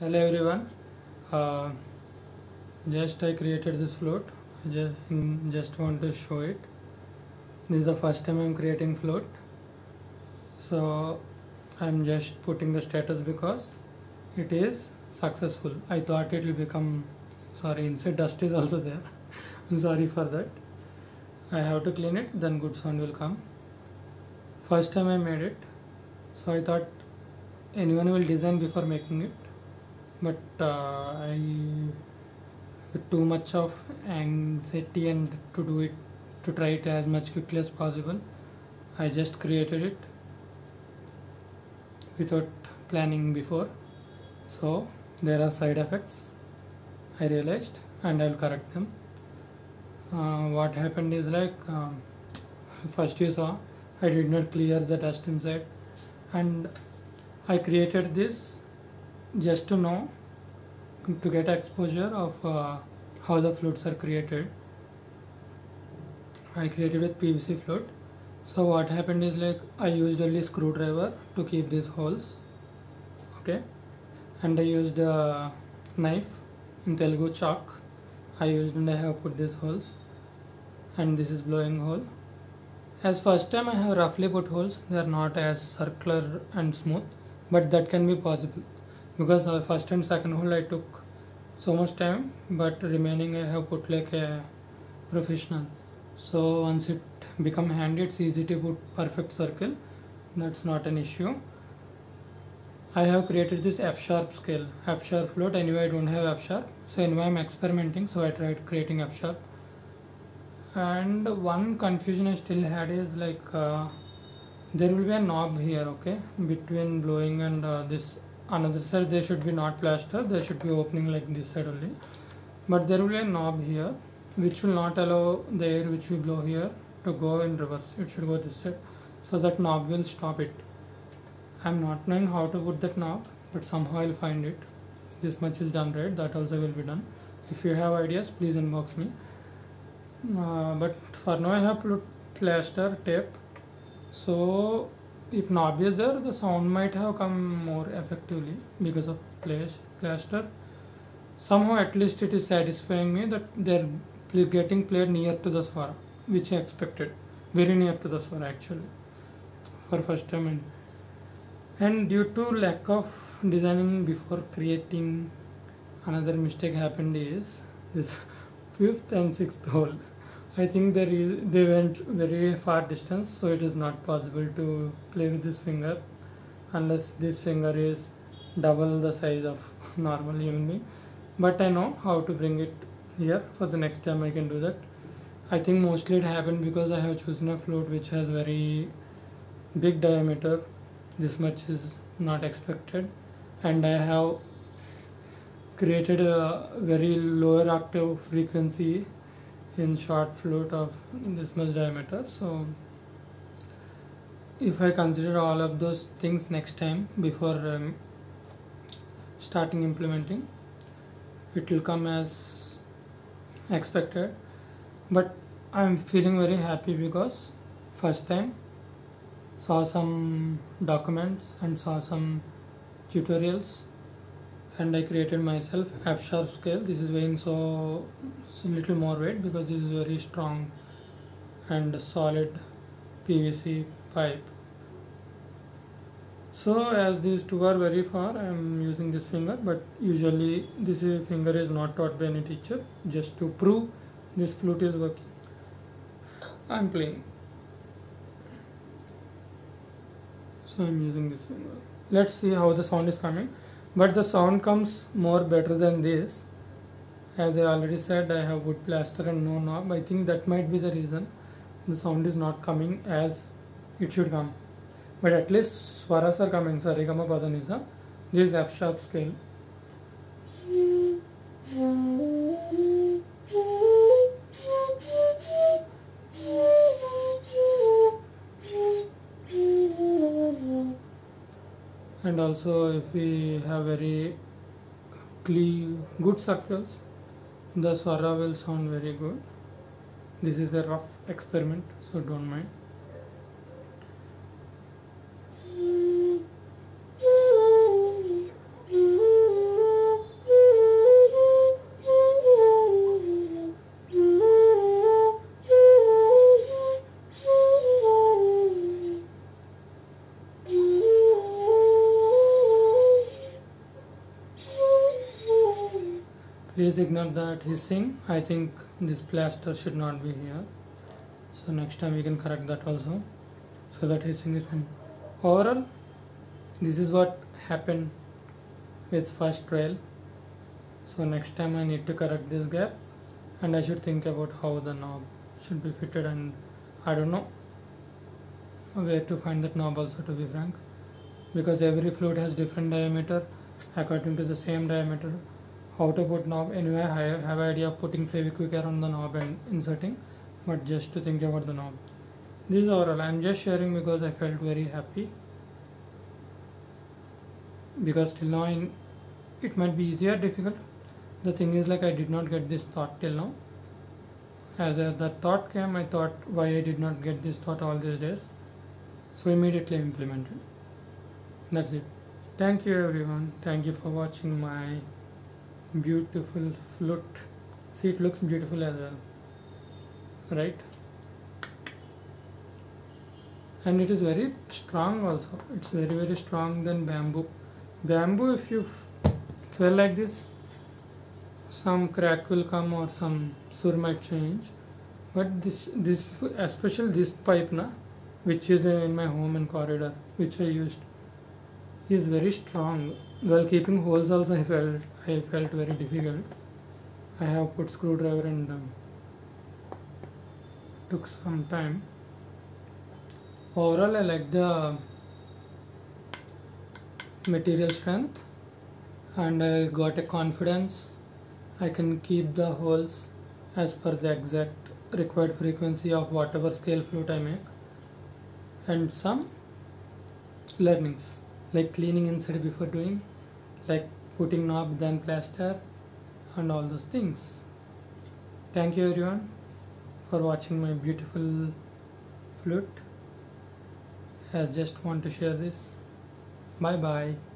Hello everyone. Uh, just I created this float. Just want to show it. This is the first time I'm creating float. So I'm just putting the status because it is successful. I thought it will become, sorry, inside dust is also there. I'm sorry for that. I have to clean it, then good sound will come. First time I made it, so I thought anyone will design before making it, but I with too much of anxiety and to try it as much quickly as possible, I just created it without planning before. So there are side effects I realized, and I'll correct them. What happened is first you saw I did not clear the dust inside, and I created this just to know, to get exposure of how the floats are created. I created with PVC float. So what happened is I used only screwdriver to keep these holes, okay, and I used a knife, in Telugu chalk I used, and I have put these holes, and this is blowing hole. As first time I have roughly put holes, they are not as circular and smooth, but that can be possible because first and second hole I took so much time, but remaining I have put like a professional. So once it become handy, it's easy to put perfect circle. That's not an issue. I have created this F sharp scale, F sharp float. Anyway, I don't have F sharp, so anyway I'm experimenting, so I tried creating F sharp. And one confusion I still had is there will be a knob here, okay, between blowing and this another side. They should be not plaster, they should be opening like this side only, but there will be a knob here which will not allow the air which we blow here to go in reverse. It should go this side, so that knob will stop it. I'm not knowing how to put that knob, but somehow I'll find it. This much is done right, that also will be done. If you have ideas, please inbox me. But for now I have put plaster tape, so if knob is there, the sound might have come more effectively because of plaster. Somehow at least it is satisfying me that they're getting played near to the swara, which I expected, very near to the swara actually for first time. And due to lack of designing before creating, another mistake happened is this fifth and sixth hole. I think they went very far distance, so it is not possible to play with this finger unless this finger is double the size of normal human being. But I know how to bring it here. For the next time I can do that. I think mostly it happened because I have chosen a float which has very big diameter. This much is not expected, and I have created a very lower octave frequency in short float of this much diameter. So if I consider all of those things next time before starting implementing, it will come as expected. But I'm feeling very happy because first time saw some documents and saw some tutorials, and I created myself F sharp scale. This is weighing so little more weight because this is very strong and solid PVC pipe. So as these two are very far, I am using this finger, but usually this finger is not taught by any teacher. Just to prove this flute is working, I am playing. So I am using this finger. Let's see how the sound is coming. But the sound comes more better than this. As I already said, I have wood plaster and no knob. I think that might be the reason the sound is not coming as it should come. But at least swaras are coming. Sarigama Padanisa. This is F sharp scale. And also if we have very good circles, the swara will sound very good. This is a rough experiment, so don't mind. Please ignore that hissing. I think this plaster should not be here. So next time we can correct that also. So that hissing is in. Overall, this is what happened with first trail. So next time I need to correct this gap, and I should think about how the knob should be fitted, and I don't know where to find that knob also, to be frank, because every flute has different diameter. According to the same diameter, how to put knob, anyway I have idea of putting Fevikwik around the knob and inserting, but just to think about the knob. This is overall. I am just sharing because I felt very happy, because till now it might be easy or difficult. The thing is, like, I did not get this thought till now. As that thought came, I thought why I did not get this thought all these days, so immediately implemented. That's it. Thank you everyone. Thank you for watching my beautiful flute. See, it looks beautiful as well, right? And it is very strong also. It's very strong than bamboo. Bamboo, if you fell like this, some crack will come or some sur might change. But this especially this pipe which is in my home and corridor, which I used, is very strong. While keeping holes also, I felt very difficult. I have put screwdriver and took some time. Overall, I like the material strength, and I got a confidence. I can keep the holes as per the exact required frequency of whatever scale flute I make, and some learnings like cleaning inside before doing, like putting knob then plaster and all those things. Thank you everyone for watching my beautiful flute. I just want to share this. Bye bye.